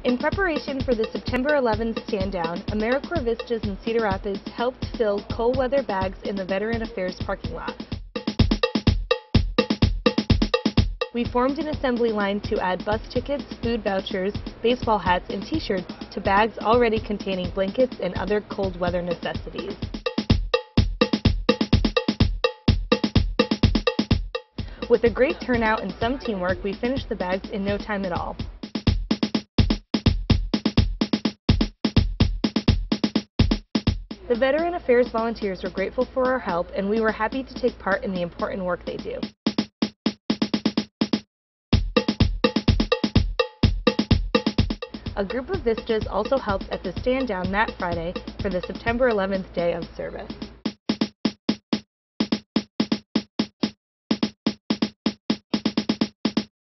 In preparation for the September 11th stand-down, AmeriCorps Vistas in Cedar Rapids helped fill cold weather bags in the Veteran Affairs parking lot. We formed an assembly line to add bus tickets, food vouchers, baseball hats, and t-shirts to bags already containing blankets and other cold weather necessities. With a great turnout and some teamwork, we finished the bags in no time at all. The Veteran Affairs volunteers were grateful for our help, and we were happy to take part in the important work they do. A group of Vistas also helped at the stand-down that Friday for the September 11th day of service.